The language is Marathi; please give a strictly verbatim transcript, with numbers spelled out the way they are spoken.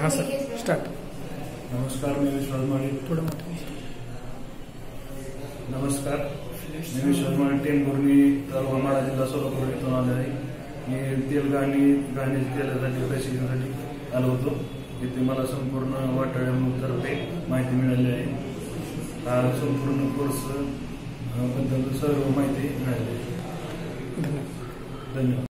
हां सर स्टार्ट. नमस्कार, मी विश्वास माळी. थोडं मोठं. नमस्कार, मी विश्वास माळी टेंभुर्णी तालुका माढा जिल्हा सोलापूर इथून आले आहे. मी तेल गाणी गाणी तेलासाठी प्रशिक्षणासाठी आलो होतो. इथे मला संपूर्ण वाटाळ्यातर्फे माहिती मिळाली आहे. हा संपूर्ण कोर्स बद्दल सर्व माहिती मिळाली आहे. धन्यवाद. धन्यवाद.